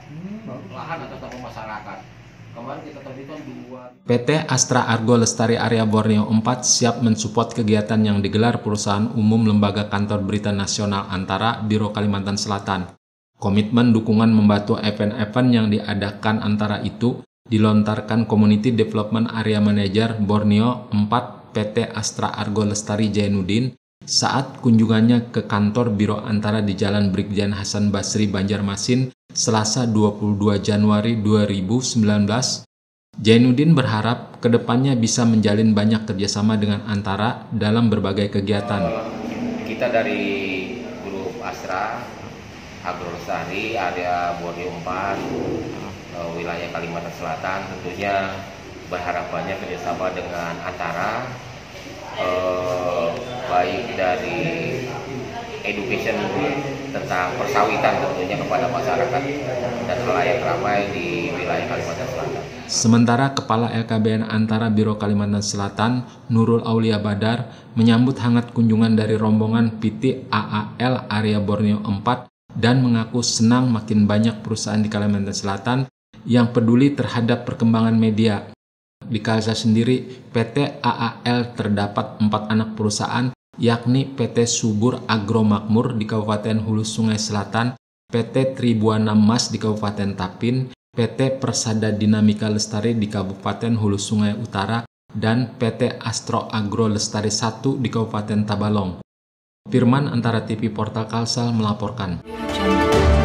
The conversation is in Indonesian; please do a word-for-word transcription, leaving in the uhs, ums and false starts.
lahan atau tanah masyarakat. Kemarin kita terbitkan dua. P T Astra Argo Lestari Area Borneo empat siap mensupport kegiatan yang digelar Perusahaan Umum Lembaga Kantor Berita Nasional Antara Biro Kalimantan Selatan. Komitmen dukungan membantu event-event yang diadakan Antara itu dilontarkan Community Development Area Manager Borneo empat P T Astra Argo Lestari Jainuddin saat kunjungannya ke kantor Biro Antara di Jalan Brigjen Hasan Basri, Banjarmasin, Selasa dua puluh dua Januari dua ribu sembilan belas. Jainuddin berharap kedepannya bisa menjalin banyak kerjasama dengan Antara dalam berbagai kegiatan. Kita dari grup Astra Argo Lestari area Borneo empat wilayah Kalimantan Selatan tentunya berharap banyak kerjasama dengan Antara, eh, baik dari education tentang persawitan tentunya kepada masyarakat dan halayak ramai di wilayah Kalimantan Selatan. Sementara Kepala L K B N Antara Biro Kalimantan Selatan, Nurul Aulia Badar, menyambut hangat kunjungan dari rombongan P T A A L area Borneo empat dan mengaku senang makin banyak perusahaan di Kalimantan Selatan yang peduli terhadap perkembangan media. Di Kalsa sendiri, P T A A L terdapat empat anak perusahaan, yakni P T Subur Agro Makmur di Kabupaten Hulu Sungai Selatan, P T Tribuana Mas di Kabupaten Tapin, P T Persada Dinamika Lestari di Kabupaten Hulu Sungai Utara, dan P T Astro Agro Lestari satu di Kabupaten Tabalong. Firman Antara T V Portal Kalsel melaporkan.